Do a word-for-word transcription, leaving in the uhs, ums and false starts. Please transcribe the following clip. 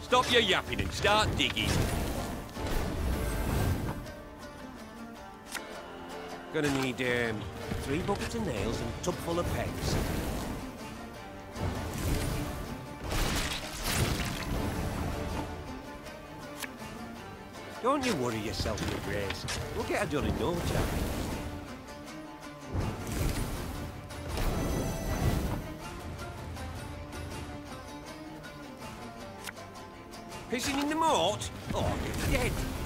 Stop your yapping and start digging. Gonna need um, three buckets of nails and a tub full of pegs. Don't you worry yourself, Your Grace. We'll get her done in no time. Pissing in the moat? Oh, you're dead.